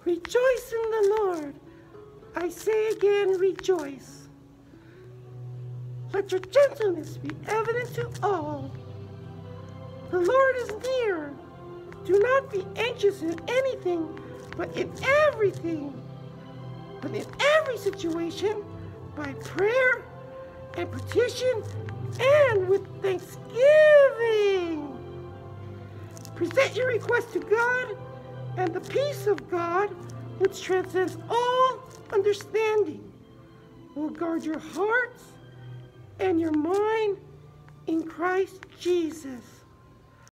Rejoice in the Lord. I say again, rejoice. Let your gentleness be evident to all. The Lord is near. Do not be anxious in anything, but in everything. But in every situation, by prayer and petition and with thanksgiving, present your request to God, and the peace of God, which transcends all understanding, will guard your hearts and your mind in Christ Jesus.